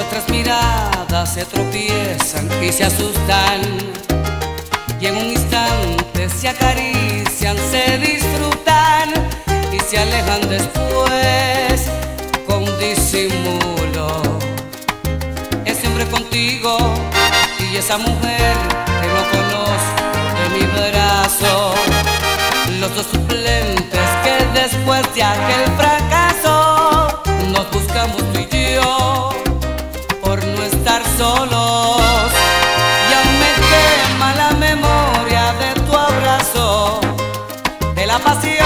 Nuestras miradas se tropiezan y se asustan, y en un instante se acarician, se disfrutan y se alejan después con disimulo. Ese hombre contigo y esa mujer que no conozco de mi brazo, los dos suplentes que después de aquel fracaso nos buscamos tú y yo por no estar solos. Ya me quema la memoria de tu abrazo, de la pasión